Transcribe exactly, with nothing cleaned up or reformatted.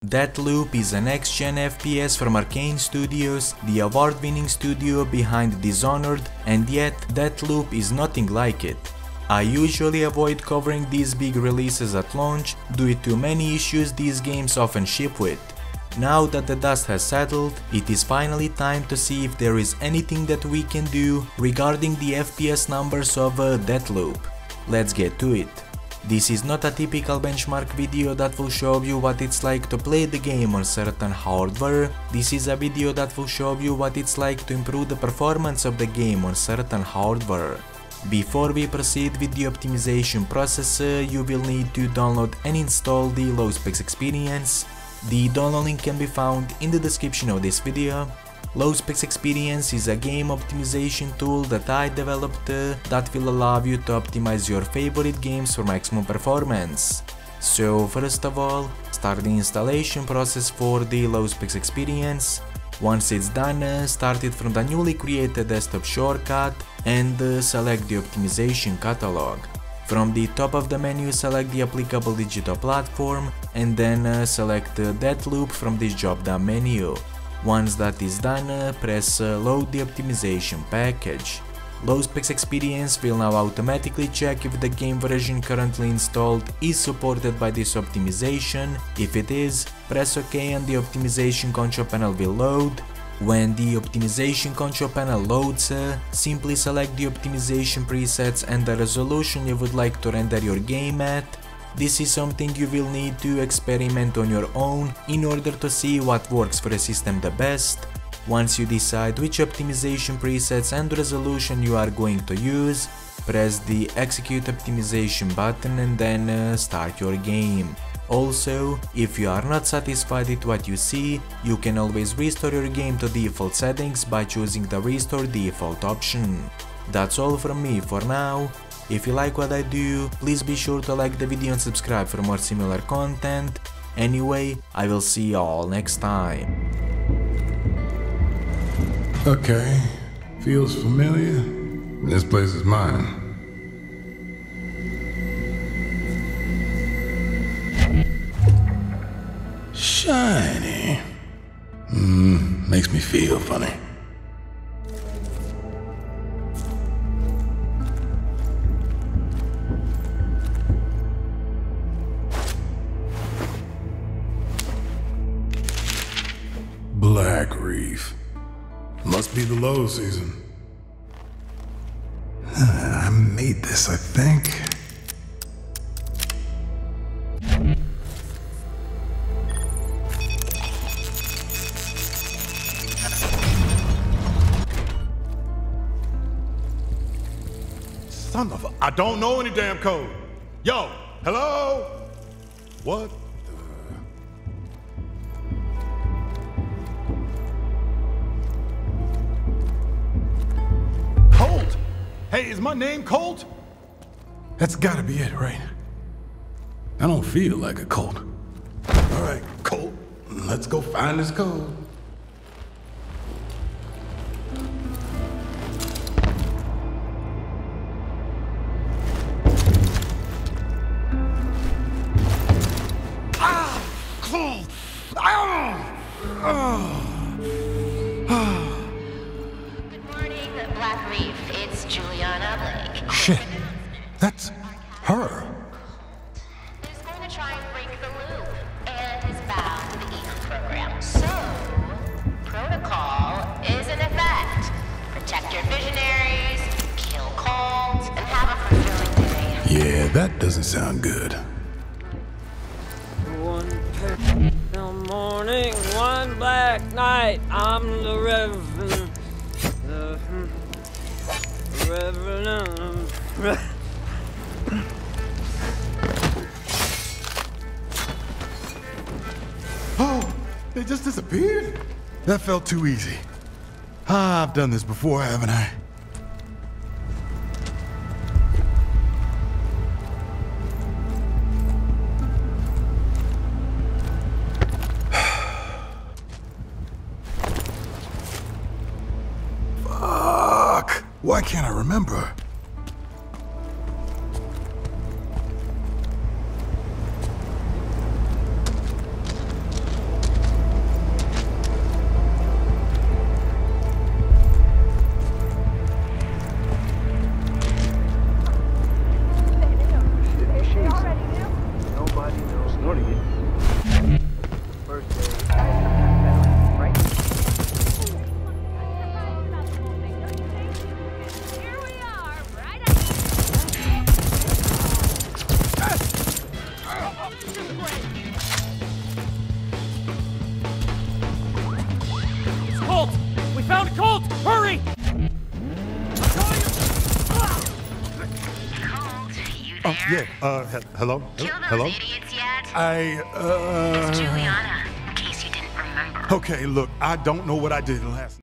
Deathloop is a next-gen F P S from Arcane Studios, the award-winning studio behind Dishonored, and yet Deathloop is nothing like it. I usually avoid covering these big releases at launch due to many issues these games often ship with. Now that the dust has settled, it is finally time to see if there is anything that we can do regarding the F P S numbers of uh, Deathloop. Let's get to it. This is not a typical benchmark video that will show you what it's like to play the game on certain hardware. This is a video that will show you what it's like to improve the performance of the game on certain hardware. Before we proceed with the optimization process, uh, you will need to download and install the Lowspecs Experience. The download link can be found in the description of this video. Lowspecs Experience is a game optimization tool that I developed uh, that will allow you to optimize your favorite games for maximum performance. So first of all, start the installation process for the Lowspecs Experience. Once it's done, uh, start it from the newly created desktop shortcut and uh, select the optimization catalog. From the top of the menu, select the applicable digital platform and then uh, select uh, Deathloop from this drop-down menu. Once that is done, uh, press uh, load the optimization package. Lowspecs Experience will now automatically check if the game version currently installed is supported by this optimization. If it is, press OK and the optimization control panel will load. When the optimization control panel loads, uh, simply select the optimization presets and the resolution you would like to render your game at. This is something you will need to experiment on your own in order to see what works for the system the best. Once you decide which optimization presets and resolution you are going to use, press the execute optimization button and then uh, start your game. Also, if you are not satisfied with what you see, you can always restore your game to default settings by choosing the restore default option. That's all from me for now. If you like what I do, please be sure to like the video and subscribe for more similar content. Anyway, I will see you all next time. Okay, feels familiar. This place is mine. Shiny. Mmm, makes me feel funny. Black Reef. Must be the low season. I made this, I think. Son of a... I don't know any damn code. Yo, hello? What? Colt? Hey, is my name Colt? That's gotta be it, right? I don't feel like a Colt. All right, Colt, let's go find this code. Good morning, Black Reef. It's Juliana Blake. Shit, that's her. He's going to try and break the loop and is bound to the E T H program. So, protocol is in effect. Protect your visionaries, kill Colt, and have a fulfilling day. Yeah, that doesn't sound good. One pale morning, one black night. I'm the Reverend. The Reverend. Oh, they just disappeared? That felt too easy. Ah, I've done this before, haven't I? Fuck! Why can't I remember? Yeah, uh, he hello? Kill those Hello? idiots yet? I, uh... It's Juliana, in case you didn't remember. Okay, look, I don't know what I did last